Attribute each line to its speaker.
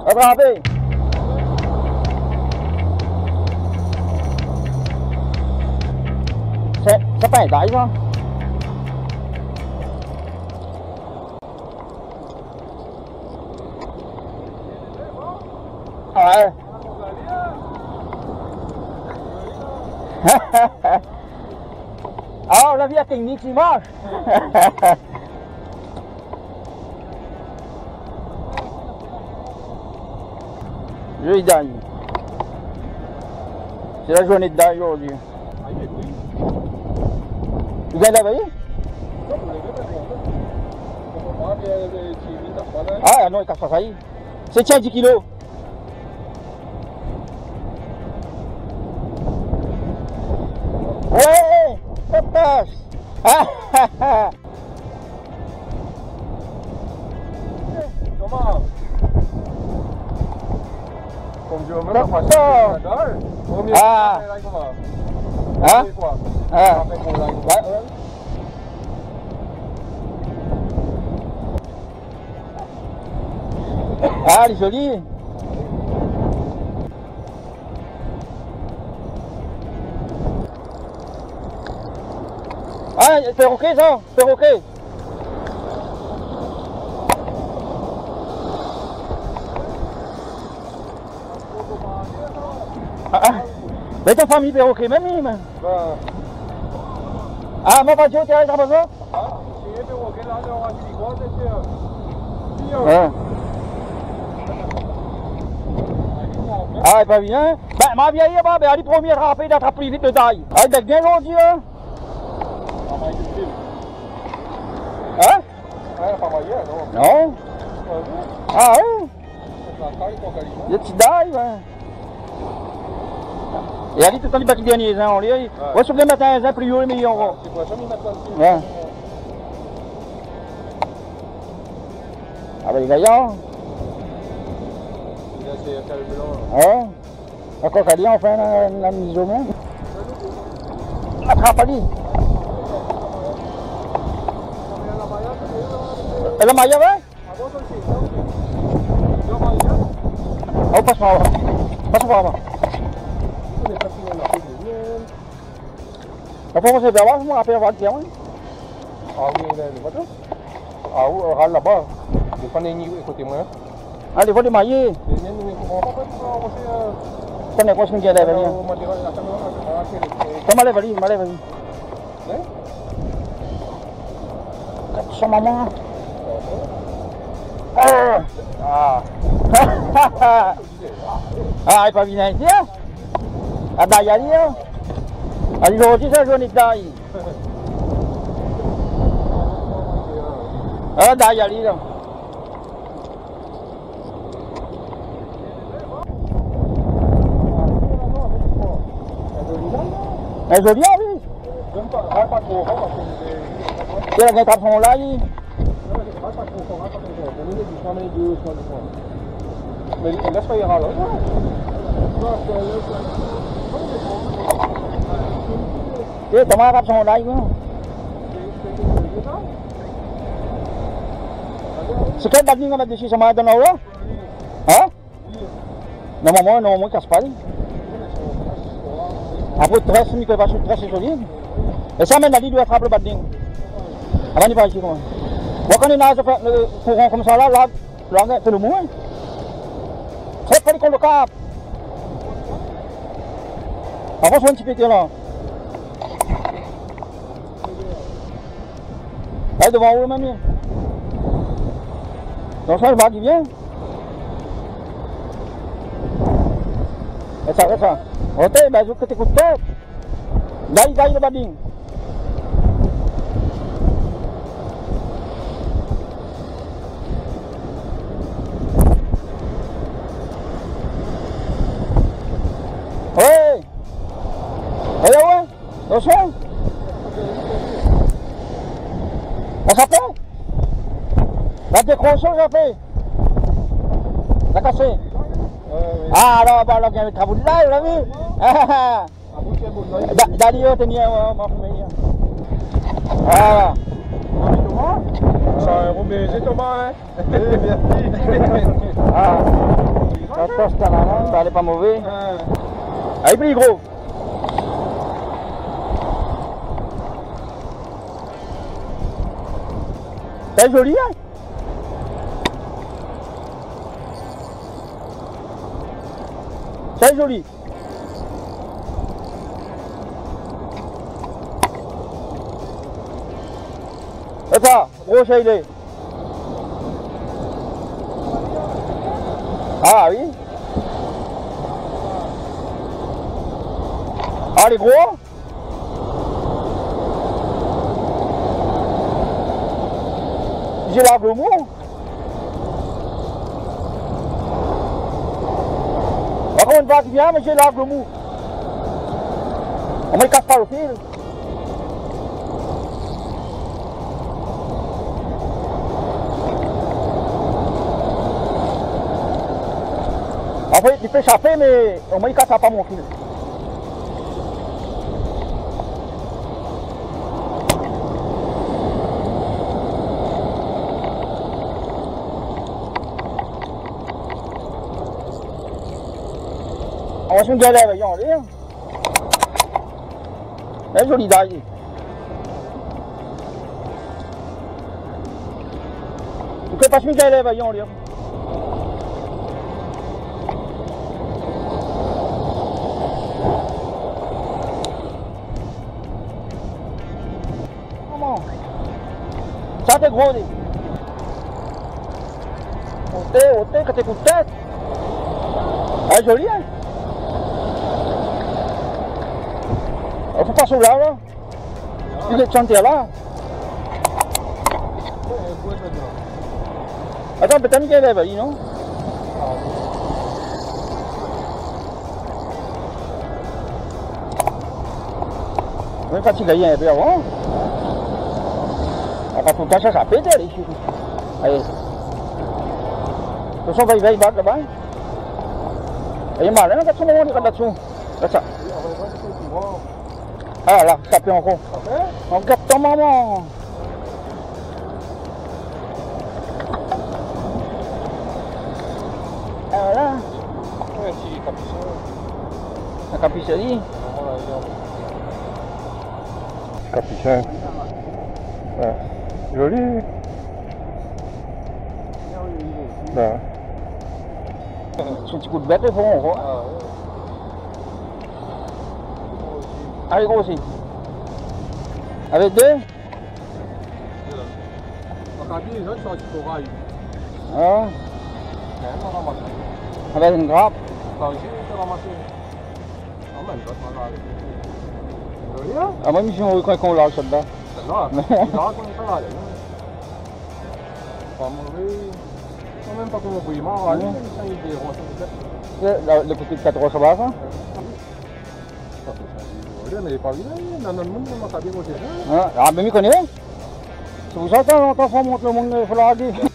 Speaker 1: Attrapé. C'est pas un taille, ça? Ouais. Alors, la vie à technique, il marche. Je daille. C'est la journée de daille aujourd'hui. Vous avez travaillé? Ah non, il casse pas ça. C'est 10 kilos. Ouais, ça passe. Ah,
Speaker 2: comment? Comme je veux
Speaker 1: ça
Speaker 2: me
Speaker 1: sort. Ah. Hein? Ah. Ah, elle est jolie. Ah, perroquet ça, perroquet. Ah, mais ta famille perroquet même, même. Ah, ma pas dire, tu as pas ça? Ah, pas bien. Ben, ma vieille, ben, elle est première râpée d'attraper plus vite de taille. Elle est bien aujourd'hui, hein? Hein? Non. Ah, oui? Il y a des petites dailles, ben. Et elle est tout le temps du bâti dernier, hein, on lui. Ouais, sur le matin, un plus haut, les meilleurs. Ouais. Ah, ben, les gaillards. Ouais. Encore qu'elle est enfin la mise au monde. Attrape-lui. Et la maille avec? Oh, passe par là. Passe par là. Après, on s'est fait avoir, je me rappelle avoir le tien.
Speaker 2: Ah oui, il est là-bas. Ah oui, on râle là-bas. Des fois, on est côté moi.
Speaker 1: Ah, des fois, des maillés. Ça n'est pas ce qu'il y a derrière. Ça m'allait, vas-y. Son maman. Ah. Ah, il pas bien ici, hein? Ah, d'ailleurs, hein? Allez, aujourd'hui, c'est la journée de daille. Ah, d'ailleurs, là. Elle est jolie, oui.
Speaker 2: Pas trop,
Speaker 1: Il y a des trappons là, oui.
Speaker 2: Mais laisse pas y aller là.
Speaker 1: Dia tama kat sa ulay mo. Sikit bagni nga madisi sa mga danawa? Ha? Namamo kaspal. Après 13 mi que va sur 13 solide. Et ça mène à l'idée de frapper le bading. Avant de pas ici comment. Moi quand on a fait le courant comme ça là c'est le moins. C'est pas le cap. Avant son petit pété là. Là devant où mamie. Donc ça le bas qui vient. Et ça. Ok, ben je que t'écoutes pas. Gaille le bading. Ouais. Ouais. Attention. Ça fait. La décrochon, ça fait. La cassé. Ah, alors, bah, là, il y a un travail de là, vous l'avez vu? D'ailleurs, tenir ma famille. Voilà.
Speaker 2: 100 €. mais c'est Thomas, hein. Merci.
Speaker 1: Ah, la toste à la main, elle est pas mauvais. Ah, il brille gros. C'est joli, hein? C'est joli. C'est ça, gros il. Ah oui. Ah les gros. J'ai la gros mou. Encore une vague bien, mais j'ai la gros mou. On me casse pas le fil. En fait, il peut échapper, mais au moins il casse pas mon fil. On va se galer avec lui. C'est joli d'ail. Tu peux pas se galer avec lui. Ça c'est gros. Ôtez, que t'es coup de tête. Ah, joli, hein. Il faut pas se là. Il est chanté là. Attends, peut-être qu'il est là, non? On est fatigué un peu avant. On va tout le temps ça pète ici. Allez. De toute façon, il va y battre là-bas. Il est malin, il y a tout le monde là-dessous. C'est ça. Ah là, ça fait encore. On capte ton maman. Ah là. La capucherie.
Speaker 2: Capucin. Ouais. Joli. Ben.
Speaker 1: C'est un petit coup de bête, il faut encore. Allez, gros aussi. Avec deux? Ah. Avec une grappe. Ah, moi, je me suis quand on lâche là-dedans.
Speaker 2: Même pas comme bouillement,
Speaker 1: le petit 4 ça va, ça?
Speaker 2: Mais pas bien, dans le monde, on m'a pas bien.
Speaker 1: Ah, mais il connaît. C'est pour ça qu'on monte le monde, il faut la regarder.